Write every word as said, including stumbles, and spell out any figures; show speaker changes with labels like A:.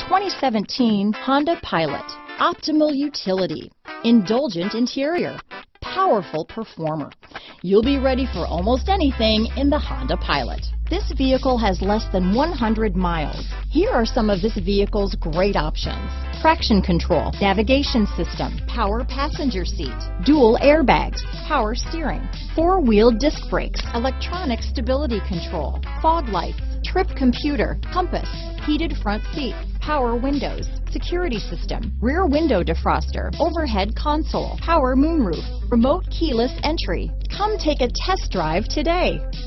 A: twenty seventeen Honda Pilot. Optimal utility, indulgent interior, powerful performer. You'll be ready for almost anything in the Honda Pilot. This vehicle has less than one hundred miles. Here are some of this vehicle's great options: traction control, navigation system, power passenger seat, dual airbags, power steering, four-wheel disc brakes, electronic stability control, fog lights, trip computer, compass, heated front seats, power windows, security system, rear window defroster, overhead console, power moonroof, remote keyless entry. Come take a test drive today.